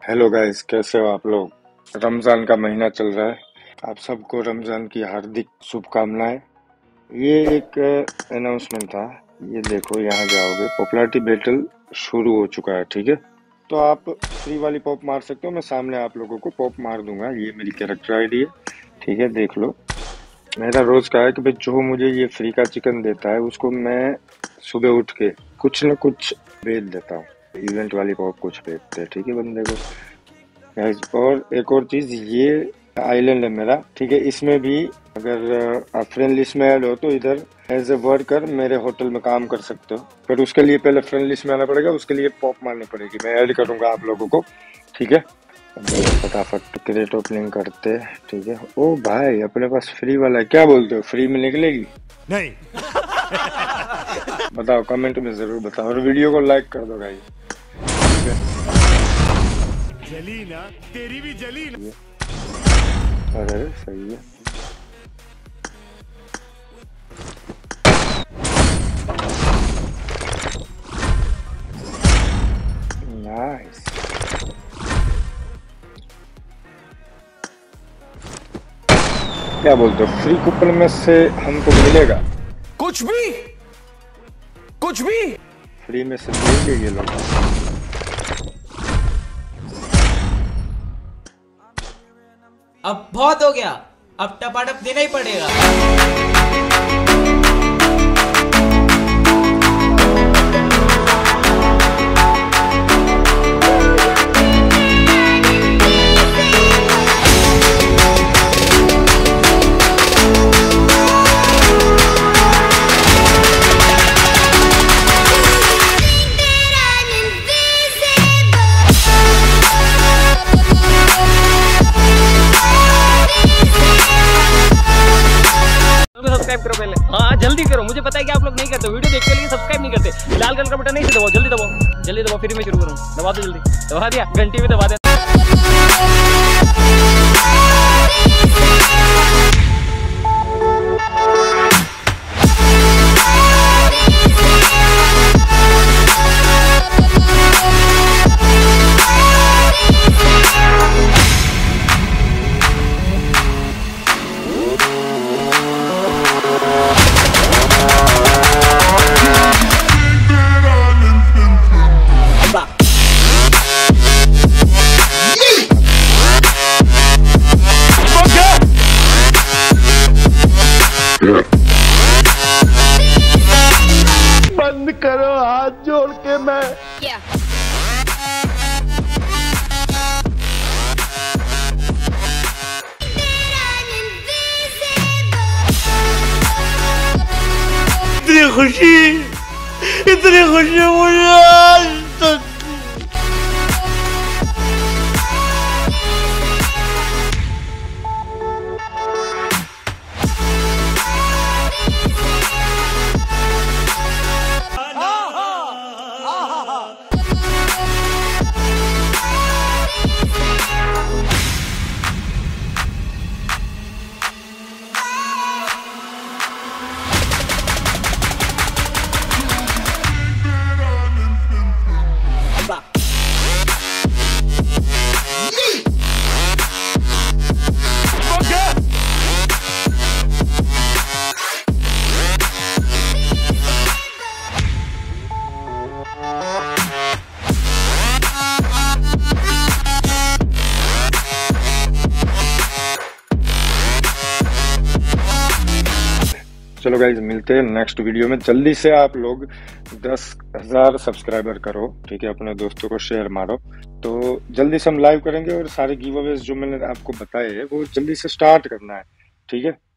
Hello guys, कैसे हो आप लोग। रमजान का महीना चल रहा है। आप सबको रमजान की हार्दिक शुभकामनाएं। ये एक अनाउंसमेंट था। ये देखो, यहाँ जाओगे, पॉपुलैरिटी बैटल शुरू हो चुका है। ठीक है, तो आप फ्री वाली पॉप मार सकते हो। मैं सामने आप लोगों को पॉप मार दूंगा। ये मेरी कैरेक्टर आईडी है। ठीक है, देख लो। मेरा रोज का है कि भाई जो मुझे ये फ्री का चिकन देता है उसको मैं सुबह उठ के कुछ न कुछ भेज देता हूँ। इवेंट वाली पॉप कुछ भेजते हैं। ठीक है बंदे को। गाइस, और एक और चीज, ये आइलैंड है मेरा। ठीक है, इसमें भी अगर आप फ्रेंड लिस्ट में ऐड हो तो इधर एज ए वर्कर मेरे होटल में काम कर सकते हो। पर उसके लिए पहले फ्रेंड लिस्ट में आना पड़ेगा। उसके लिए पॉप मारनी पड़ेगी। मैं ऐड करूंगा आप लोगों को। ठीक है, फटाफट क्रेट ओपनिंग करते। ठीक है। ओ भाई, अपने पास फ्री वाला है। क्या बोलते हो, फ्री में निकलेगी? नहीं। बताओ, कमेंट में जरूर बताओ, और वीडियो को लाइक कर दो गाइस। जली ना, तेरी भी जली ना। अरे सही है। नाइस। क्या बोलते हो, फ्री कूपन में से हमको मिलेगा? कुछ भी, कुछ भी फ्री में से देंगे ये लोग। अब बहुत हो गया, अब टपाटप देना ही पड़ेगा। सब्सक्राइब करो पहले। हाँ जल्दी करो, मुझे पता है कि आप लोग नहीं करते, वीडियो देखते लेकिन सब्सक्राइब नहीं करते। लाल कलर का बटन नहीं से दबाओ, जल्दी दबाओ, जल्दी दबाओ, फिर मैं शुरू करूँ। दबा दो जल्दी, दबा दिया, घंटी में दबा दे। बंद करो हाथ जोड़ के। मैं इतनी खुशी मुझे आज तक। चलो गाइज, मिलते हैं नेक्स्ट वीडियो में। जल्दी से आप लोग 10,000 सब्सक्राइबर करो। ठीक है, अपने दोस्तों को शेयर मारो। तो जल्दी से हम लाइव करेंगे और सारे गिव अवेज जो मैंने आपको बताए हैं वो जल्दी से स्टार्ट करना है। ठीक है।